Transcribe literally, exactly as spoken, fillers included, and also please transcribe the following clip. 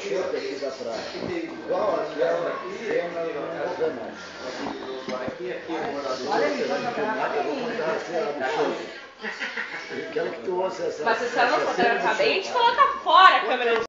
enxerto aqui da praia. Igual aquela pena no Moganão. Olha ali, vou fotografar Eu vou contar assim, ela me chama. Quero que tu ouça essa... Mas se você não fotografar bem, a gente coloca fora a câmera.